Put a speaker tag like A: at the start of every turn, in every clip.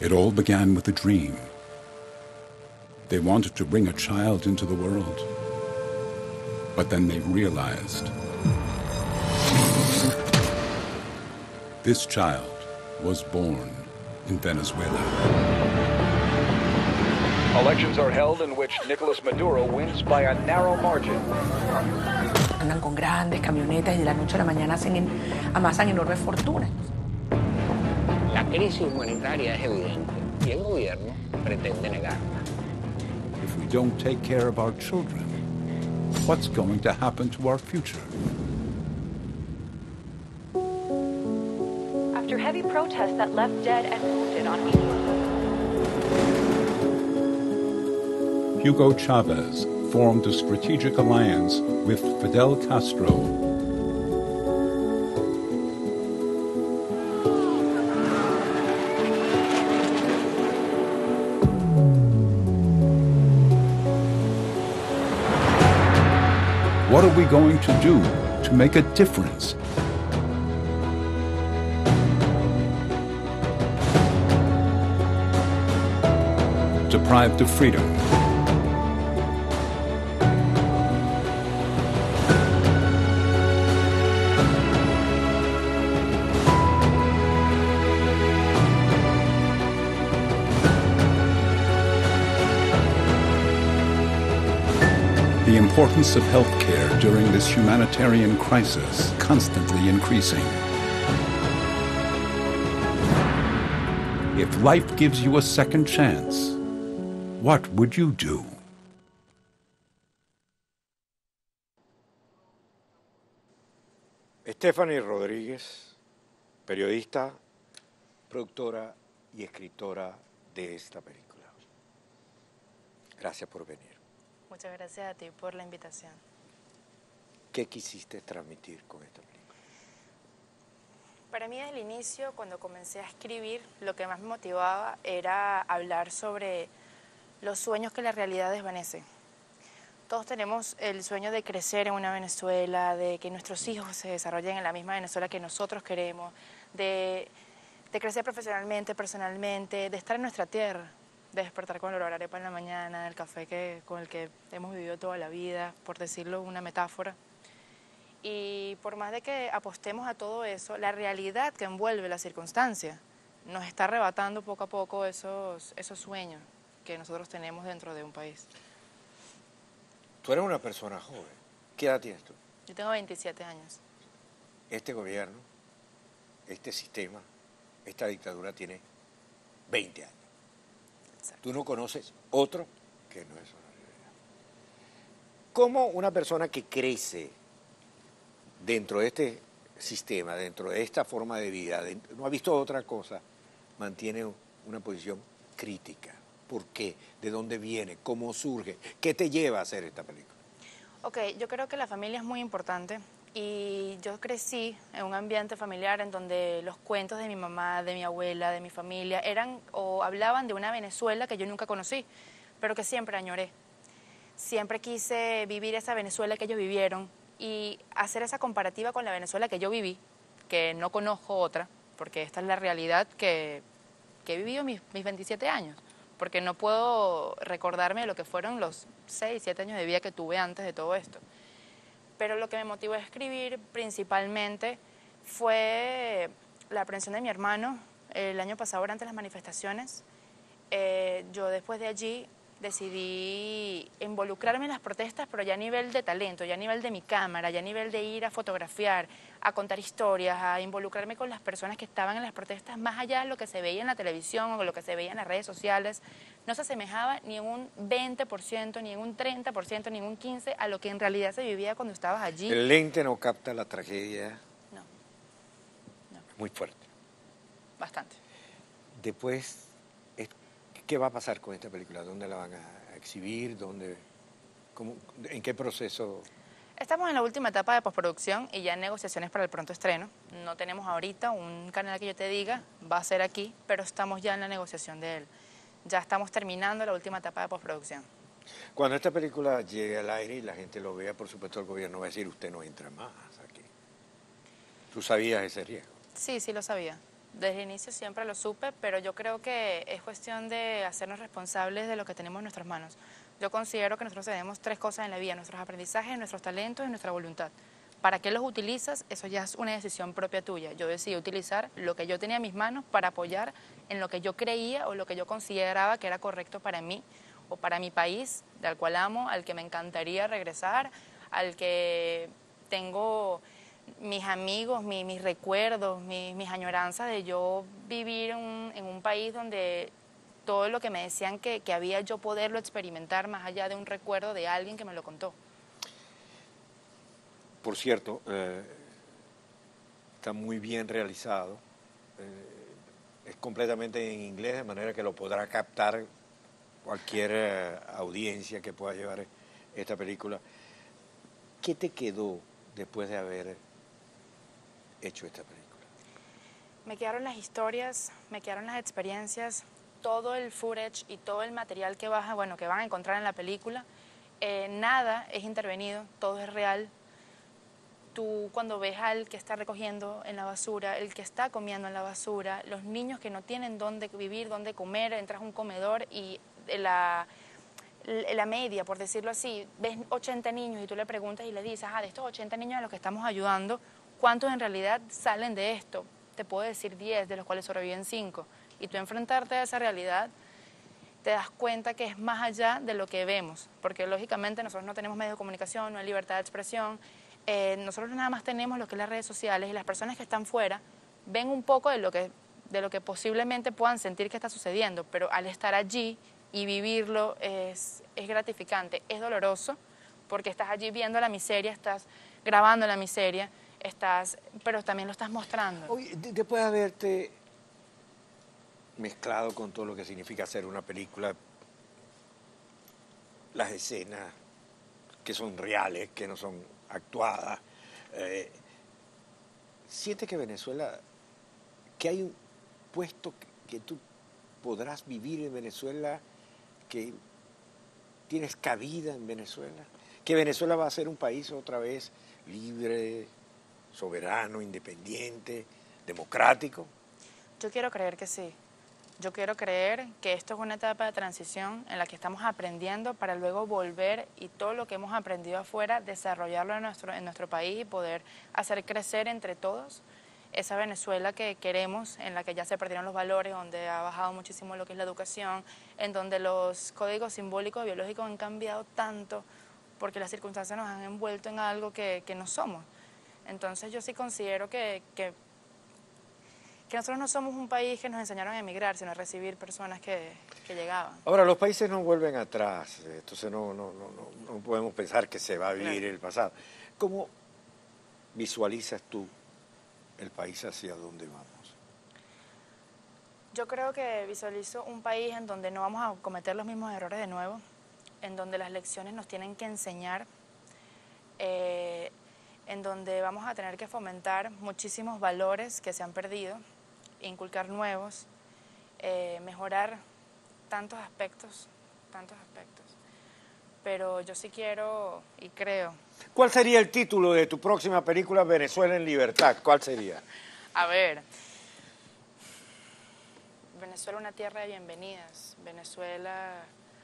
A: It all began with a dream. They wanted to bring a child into the world, but then they realized this child was born in Venezuela.
B: Elections are held in which Nicolas Maduro wins by a narrow margin.
C: Andan con grandes camionetas y de la noche a la mañana amasan enormes fortunas.
D: La crisis humanitaria es evidente y el gobierno pretende negarla.
A: If we don't take care of our children, what's going to happen to our future?
E: After heavy protests that left dead and wounded on April.
A: Hugo Chavez formed a strategic alliance with Fidel Castro. What are we going to do to make a difference? Deprived of freedom. The importance of healthcare during this humanitarian crisis constantly increasing. If life gives you a second chance, what would you do?
F: Stephanie Rodríguez, periodista, productora y escritora de esta película. Gracias por venir.
G: Muchas gracias a ti por la invitación.
F: ¿Qué quisiste transmitir con esta película?
G: Para mí, desde el inicio, cuando comencé a escribir, lo que más me motivaba era hablar sobre los sueños que la realidad desvanece. Todos tenemos el sueño de crecer en una Venezuela, de que nuestros hijos se desarrollen en la misma Venezuela que nosotros queremos, de crecer profesionalmente, personalmente, de estar en nuestra tierra, de despertar con el olor a arepa en la mañana, el café con el que hemos vivido toda la vida, por decirlo una metáfora. Y por más de que apostemos a todo eso, la realidad que envuelve la circunstancia nos está arrebatando poco a poco esos sueños que nosotros tenemos dentro de un país.
F: Tú eres una persona joven. ¿Qué edad tienes tú?
G: Yo tengo 27 años.
F: Este gobierno, este sistema, esta dictadura tiene 20 años. Exacto. Tú no conoces otro que no es una realidad. ¿Cómo una persona que crece dentro de este sistema, dentro de esta forma de vida, no ha visto otra cosa, mantiene una posición crítica? ¿Por qué? ¿De dónde viene? ¿Cómo surge? ¿Qué te lleva a hacer esta película?
G: Ok, yo creo que la familia es muy importante y yo crecí en un ambiente familiar en donde los cuentos de mi mamá, de mi abuela, de mi familia eran o hablaban de una Venezuela que yo nunca conocí, pero que siempre añoré. Siempre quise vivir esa Venezuela que ellos vivieron y hacer esa comparativa con la Venezuela que yo viví, que no conozco otra, porque esta es la realidad que he vivido mis 27 años. Porque no puedo recordarme de lo que fueron los 6, 7 años de vida que tuve antes de todo esto. Pero lo que me motivó a escribir principalmente fue la aprehensión de mi hermano el año pasado durante las manifestaciones. Yo después de allí decidí involucrarme en las protestas, pero ya a nivel de talento, ya a nivel de mi cámara, ya a nivel de ir a fotografiar, a contar historias, a involucrarme con las personas que estaban en las protestas, más allá de lo que se veía en la televisión o lo que se veía en las redes sociales. No se asemejaba ni en un 20%, ni en un 30%, ni en un 15% a lo que en realidad se vivía cuando estabas allí.
F: El lente no capta la tragedia.
G: No.
F: Muy fuerte.
G: Bastante.
F: Después, ¿qué va a pasar con esta película? ¿Dónde la van a exhibir? ¿En qué proceso?
G: Estamos en la última etapa de postproducción y ya en negociaciones para el pronto estreno. No tenemos ahorita un canal que yo te diga, va a ser aquí, pero estamos ya en la negociación de él. Ya estamos terminando la última etapa de postproducción.
F: Cuando esta película llegue al aire y la gente lo vea, por supuesto el gobierno va a decir, usted no entra más aquí. ¿Tú sabías ese riesgo?
G: Sí, sí lo sabía. Desde el inicio siempre lo supe, pero yo creo que es cuestión de hacernos responsables de lo que tenemos en nuestras manos. Yo considero que nosotros tenemos 3 cosas en la vida: nuestros aprendizajes, nuestros talentos y nuestra voluntad. ¿Para qué los utilizas? Eso ya es una decisión propia tuya. Yo decidí utilizar lo que yo tenía en mis manos para apoyar en lo que yo creía o lo que yo consideraba que era correcto para mí o para mi país, del cual amo, al que me encantaría regresar, al que tengo mis amigos, mis recuerdos, mis añoranzas de yo vivir en un país donde todo lo que me decían que había yo poderlo experimentar más allá de un recuerdo de alguien que me lo contó.
F: Por cierto, está muy bien realizado. Es completamente en inglés, de manera que lo podrá captar cualquier audiencia que pueda llevar esta película. ¿Qué te quedó después de haber hecho esta película?
G: Me quedaron las historias, me quedaron las experiencias, todo el footage y todo el material que van a encontrar en la película. Nada es intervenido, todo es real. Tú cuando ves al que está recogiendo en la basura, el que está comiendo en la basura, los niños que no tienen dónde vivir, dónde comer, entras a un comedor y la media, por decirlo así, ves 80 niños y tú le preguntas y le dices, de estos 80 niños a los que estamos ayudando, ¿cuántos en realidad salen de esto? Te puedo decir 10, de los cuales sobreviven 5. Y tú enfrentarte a esa realidad, te das cuenta que es más allá de lo que vemos, porque lógicamente nosotros no tenemos medios de comunicación, no hay libertad de expresión. Nosotros nada más tenemos lo que es las redes sociales y las personas que están fuera ven un poco de lo que posiblemente puedan sentir que está sucediendo, pero al estar allí y vivirlo es gratificante, es doloroso, porque estás allí viendo la miseria, estás grabando la miseria, pero también lo estás mostrando.
F: Oye, después de haberte mezclado con todo lo que significa hacer una película, las escenas que son reales, que no son actuadas, ¿sientes que Venezuela, que hay un puesto que tú podrás vivir en Venezuela, que tienes cabida en Venezuela, que Venezuela va a ser un país otra vez libre, soberano, independiente, democrático?
G: Yo quiero creer que sí. Yo quiero creer que esto es una etapa de transición en la que estamos aprendiendo para luego volver y todo lo que hemos aprendido afuera, desarrollarlo en nuestro país y poder hacer crecer entre todos esa Venezuela que queremos, en la que ya se perdieron los valores, donde ha bajado muchísimo lo que es la educación, en donde los códigos simbólicos y biológicos han cambiado tanto porque las circunstancias nos han envuelto en algo que no somos. Entonces yo sí considero que nosotros no somos un país que nos enseñaron a emigrar, sino a recibir personas que llegaban.
F: Ahora, los países no vuelven atrás, entonces no podemos pensar que se va a vivir el pasado. ¿Cómo visualizas tú el país hacia dónde vamos?
G: Yo creo que visualizo un país en donde no vamos a cometer los mismos errores de nuevo, en donde las lecciones nos tienen que enseñar, en donde vamos a tener que fomentar muchísimos valores que se han perdido, inculcar nuevos, mejorar tantos aspectos. Pero yo sí quiero y creo.
F: ¿Cuál sería el título de tu próxima película, Venezuela en Libertad? ¿Cuál sería?
G: A ver, Venezuela, una tierra de bienvenidas. Venezuela,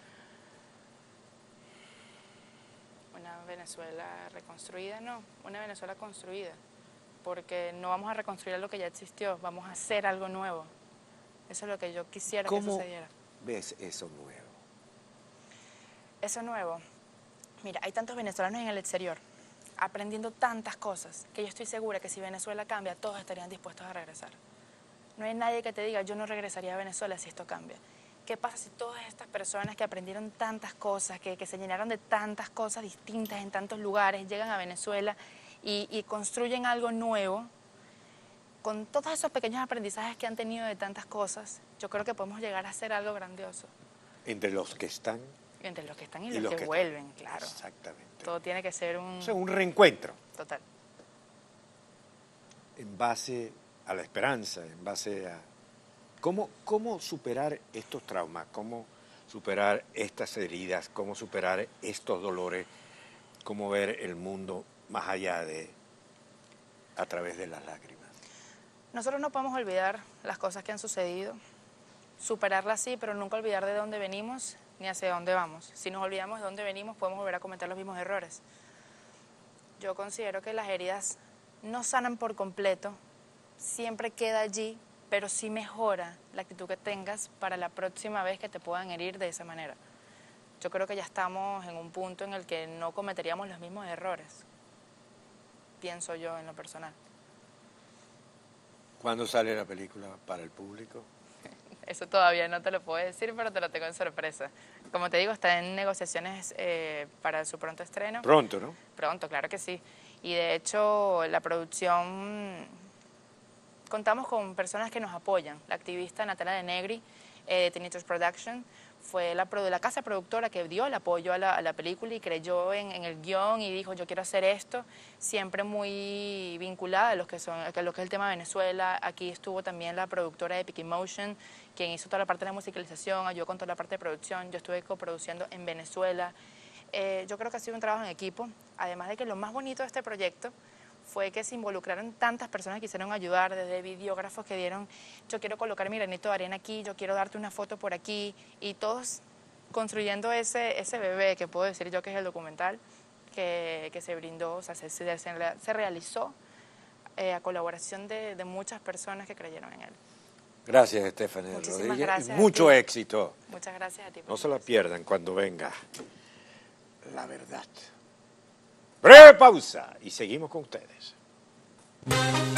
G: una Venezuela reconstruida, no, una Venezuela construida. Porque no vamos a reconstruir lo que ya existió, vamos a hacer algo nuevo. Eso es lo que yo quisiera que sucediera.
F: ¿Cómo ves eso nuevo?
G: Eso nuevo. Mira, hay tantos venezolanos en el exterior aprendiendo tantas cosas que yo estoy segura que si Venezuela cambia, todos estarían dispuestos a regresar. No hay nadie que te diga, yo no regresaría a Venezuela si esto cambia. ¿Qué pasa si todas estas personas que aprendieron tantas cosas, que se llenaron de tantas cosas distintas en tantos lugares, llegan a Venezuela y construyen algo nuevo? Con todos esos pequeños aprendizajes que han tenido de tantas cosas, yo creo que podemos llegar a hacer algo grandioso.
F: Entre los que están.
G: Entre los que están y los que vuelven, claro.
F: Exactamente.
G: Todo tiene que ser
F: O sea, un reencuentro.
G: Total.
F: En base a la esperanza, en base a... ¿Cómo superar estos traumas? ¿Cómo superar estas heridas? ¿Cómo superar estos dolores? ¿Cómo ver el mundo más allá de... a través de las lágrimas?
G: Nosotros no podemos olvidar las cosas que han sucedido, superarlas sí, pero nunca olvidar de dónde venimos ni hacia dónde vamos. Si nos olvidamos de dónde venimos, podemos volver a cometer los mismos errores. Yo considero que las heridas no sanan por completo, siempre queda allí, pero sí mejora la actitud que tengas para la próxima vez que te puedan herir de esa manera. Yo creo que ya estamos en un punto en el que no cometeríamos los mismos errores, pienso yo en lo personal.
F: ¿Cuándo sale la película para el público?
G: Eso todavía no te lo puedo decir, pero te lo tengo en sorpresa. Como te digo, está en negociaciones para su pronto estreno.
F: Pronto, ¿no?
G: Pronto, claro que sí. Y de hecho, la producción, contamos con personas que nos apoyan. La activista Natalia De Negri, de Tinnitus Production, fue la casa productora que dio el apoyo a la película y creyó en el guión y dijo, yo quiero hacer esto, siempre muy vinculada a lo que es el tema de Venezuela. Aquí estuvo también la productora de Epic Emotion, quien hizo toda la parte de la musicalización, ayudó con toda la parte de producción. Yo estuve coproduciendo en Venezuela. Yo creo que ha sido un trabajo en equipo, además de que lo más bonito de este proyecto fue que se involucraron tantas personas que quisieron ayudar, desde videógrafos que dieron, yo quiero colocar mi granito de arena aquí, yo quiero darte una foto por aquí, y todos construyendo ese bebé, que puedo decir yo que es el documental, que se brindó, o sea, se realizó a colaboración de muchas personas que creyeron en él.
F: Gracias, Stephanie
G: Muchísimas
F: Rodríguez.
G: gracias
F: Y mucho
G: a ti.
F: éxito.
G: Muchas gracias a ti.
F: No se la pierdan cuando venga la verdad. Breve pausa y seguimos con ustedes.